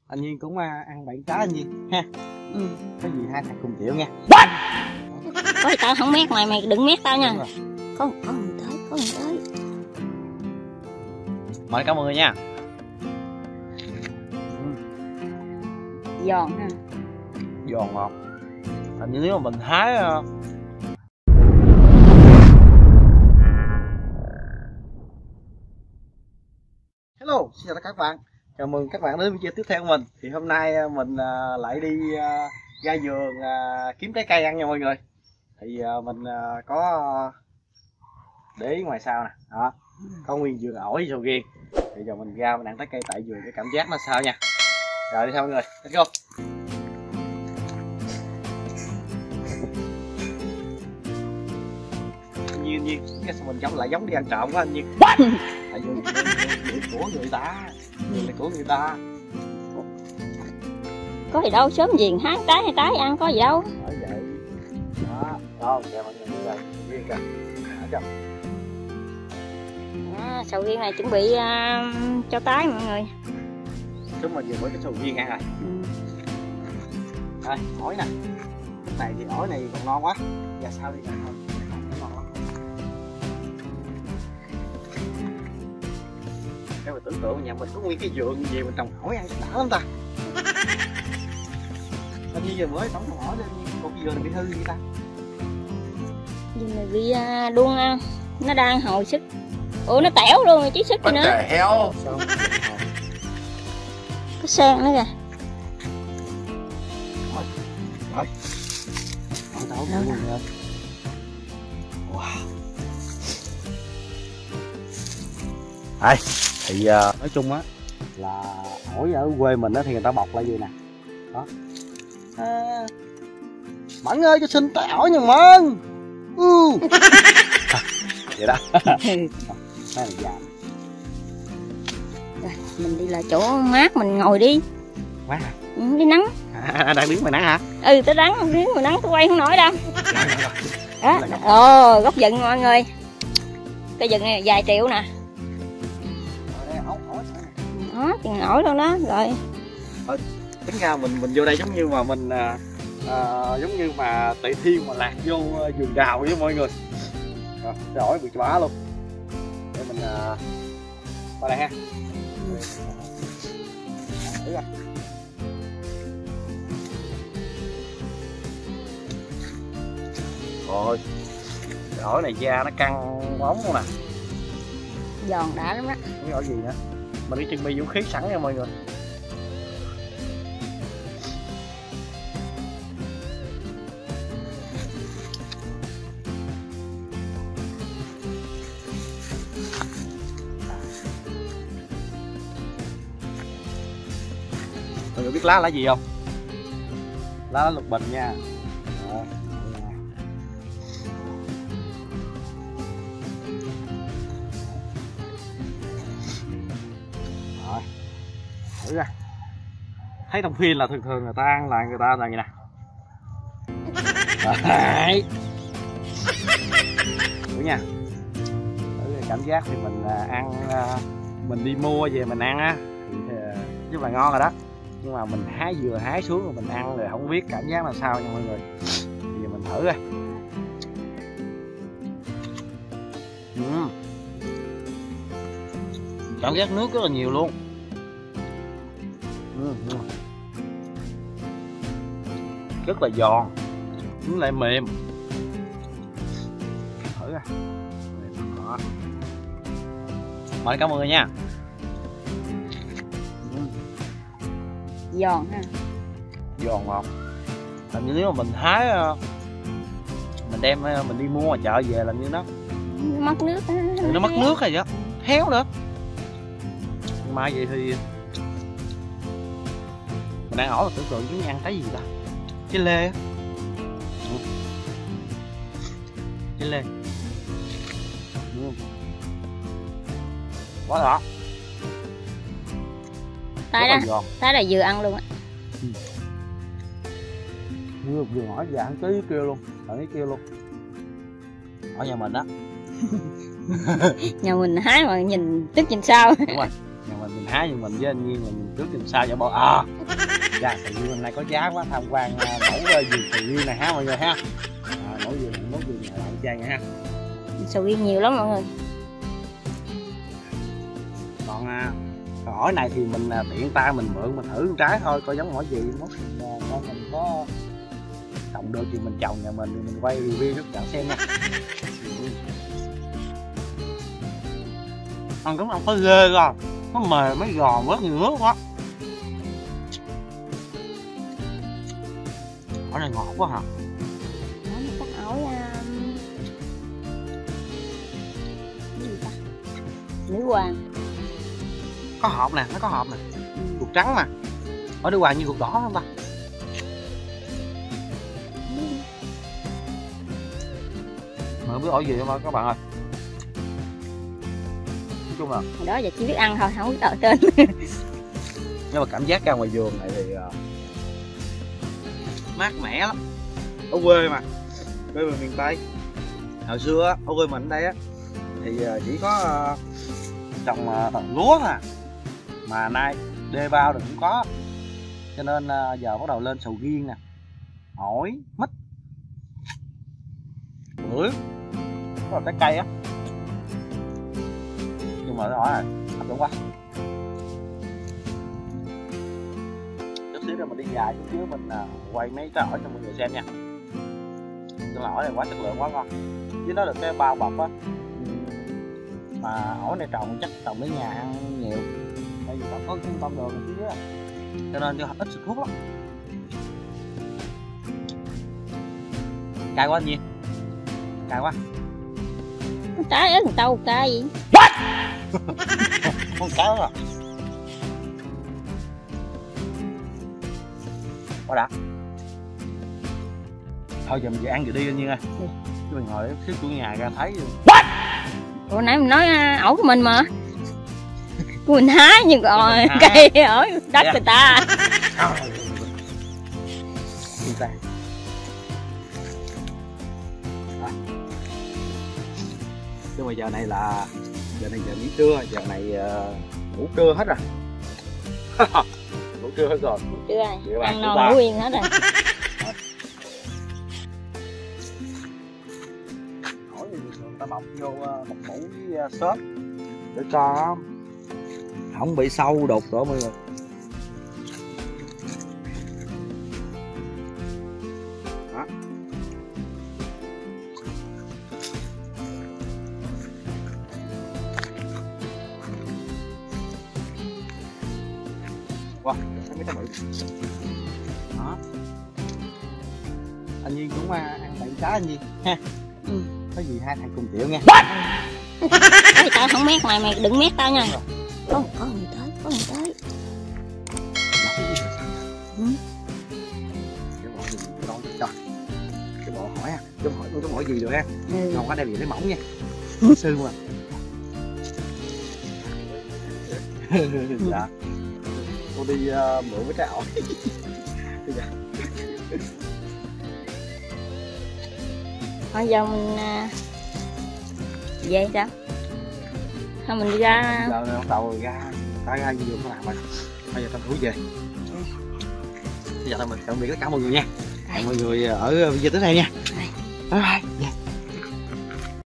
Anh Nhiên cũng ăn 7 trái anh Nhiên ha. Cái gì hai thằng cùng chịu nha. Có gì tao không mét mày đừng mét tao nha. Có người tới. Mời cảm ơn người nha. Giòn ha. Giòn ngọt. Hình như nếu mà mình hái Hello, xin chào tất cả các bạn. Chào mừng các bạn đến video tiếp theo của mình. Thì hôm nay mình lại đi ra vườn kiếm trái cây ăn nha mọi người. Thì mình có để ý ngoài sau nè, đó, có nguyên vườn ổi sầu riêng. Thì giờ mình ra mình ăn trái cây tại vườn cái cảm giác nó sao nha. Rồi đi theo mọi người, let's go. Anh Nhiên cái sao mình giống đi ăn trộm quá anh Nhiên. Tại vườn của người ta, vườn này của người ta. Có gì đâu, sớm gì hái trái hay trái ăn có gì đâu. Ở vậy. Đó, kìa mọi người đây, riêng kìa. Đó chưa? Sầu riêng này chuẩn bị cho tái mọi người. Chúng mình vừa mới cái sầu riêng ăn rồi. Đây, ổi nè. Lúc này thì ổi này còn ngon quá. Và sao đi nè thôi. Ngon lắm. Cái mình tưởng tượng nhà mình có nguyên cái vườn gì mình trồng ổi ăn đã lắm ta. Anh Nhi giờ mới trồng ổi lên còn cái vườn này bị hư gì ta? Vườn này bị đuông nó đang hồi sức. Ủa nó tẻo luôn rồi chứ sức gì nữa. Heo. Có sen nữa kìa. Rồi. Wow. Đây, thì nói chung á là ổi ở quê mình á thì người ta bọc lại gì nè. Đó. Mẫn ơi cho xin trái ổi nha Mẫn. Vậy đó. Đây là già. Rồi, mình đi lại chỗ mát mình ngồi đi. Mát hả? Đi nắng. Đang đứng ngoài nắng hả? Ừ, tôi đứng ngoài nắng tôi quay không nổi đâu. Đó. Gốc vừng mọi người. Cái vừng này vài triệu nè. Đó, chừng ổi luôn đó. Rồi. Tính ra mình vô đây giống như mà mình giống như mà Tề Thiên mà lạc vô vườn đào với mọi người. Rồi, cái ổi bị bả luôn. Để mình qua đây ha. Thử ra. Rồi, cái ổi này da nó căng bóng luôn nè. Giòn đã lắm đó. Cái ổi gì nữa? Mình đi chuẩn bị vũ khí sẵn nha mọi người. Mọi người biết lá là gì không? Lá lục bình nha. Đó. Rồi. Thử ra. Thấy trong phim là thường người ta ăn là người ta là gì nè. Đấy. Thử nha. Thử cảm giác thì mình ăn mình đi mua về mình ăn á thì rất là ngon rồi đó. Nhưng mà mình vừa hái xuống rồi mình ăn rồi không biết cảm giác là sao nha mọi người. Bây giờ mình thử coi. Cảm giác nước rất là nhiều luôn. Rất là giòn, nó lại mềm. Thử coi. Đó. Mời cảm ơn người nha. Giòn ha. Giòn ngọt. Hình như nếu mà mình hái mình đem mình đi mua ngoài chợ về là như nó mất nước. Nó mất nước rồi vậy, héo nữa. Nhưng mà vậy thì mình đang ổi là tưởng tượng giống như ăn cái gì ta? Trái lê á. Trái lê. Quá đó. Trái là vừa ăn luôn á. Vừa hỏi giờ ăn cái kêu luôn, ở cái kêu luôn. Ở nhà mình á. Nhà mình hái mà nhìn trước nhìn sau. Đúng rồi. Nhà mình hái nhưng mình với anh Nhiên mình trước làm sao vậy bộ dạ tự nhiên hôm nay có giá quá tham quan mẫu vườn sầu riêng này ha mọi người ha. Mẫu vườn này bạn chơi nha ha. Sầu riêng nhiều lắm mọi người. Còn ổi này thì mình tiện tay mình mượn mình thử trái thôi coi giống ổi gì, mốt mình có trồng được thì mình trồng, nhà mình thì mình quay review cho các bạn xem nha. Ăn cũng không có ghê rồi, nó mềm mấy giòn rất nhiều nước quá. Ổi này ngọt quá hả? Đó, nó cắt ổi cái gì ta? Nữ hoàng. Có hộp nè, nó có hộp nè. Ruột trắng mà. Ổi nữ hoàng như ruột đỏ không ta? Mà không biết ổi gì không các bạn ơi. Nói chung là Hồi đó giờ chỉ biết ăn thôi, không biết tờ tên. nhưng mà cảm giác ra ngoài vườn này thì mát mẻ lắm. Ở quê mà, quê mình miền Tây. Hồi xưa ở quê mình đây á thì chỉ có trồng lúa thôi, mà nay đê bao rồi cũng có, cho nên giờ bắt đầu lên sầu riêng nè, ổi, mít, bưởi, có là trái cây á. Nhưng mà ổi này hấp dẫn quá. Chút xíu nữa mình đi dài chút xíu mình quay mấy trái ổi cho mọi người xem nha. Cái ổi này quá chất lượng, quá ngon. Với nó được cái bao bọc á, mà ổi này trồng chắc trồng đến nhà ăn nhiều, tại vì có cái bông đường ở phía dưới cho nên cho ít xịt thuốc lắm. Cay quá anh Nhiên, cay quá. Con trái ớt người tâu cay gì? Con cá rồi. Quá đã. Thôi giờ mình về ăn rồi đi anh Nhiên ơi. Chứ mình ngồi xíu chủ nhà ra thấy rồi. Ủa nãy mình nói ổi của mình mà. Của mình hái nhưng rồi cây ở đất người ta. Nhưng mà giờ này giờ nghỉ trưa, giờ này ngủ trưa hết rồi. Ngủ trưa hết rồi. Trưa rồi, ăn non ngủ yên hết rồi. Hỏi người ta bọc vô một mũ với xốp để cho không bị sâu đục đó mọi người. Đó. Wow, thấy mấy cái bự. Đó. Anh Nhiên cũng ăn 7 trái anh Nhiên ha. Có gì hai thằng cùng chịu nha. Cái tao không mét mày đừng mét tao nha. Có người tới, có người tới. Cái bộ hỏi chứ hỏi gì rồi ha. Không có đem gì lấy mỏng nha. Sư mà. Dạ. Cô đi mượn cái trái ổi. Thôi giờ mình về sao? Thôi mình đi ra. Giờ bắt đầu ra vườn nó làm rồi. Bây giờ tao thú về. Bây giờ tao mình tạm biệt tất cả mọi người nha. Hẹn mọi người ở video tiếp theo nha. Bye bye.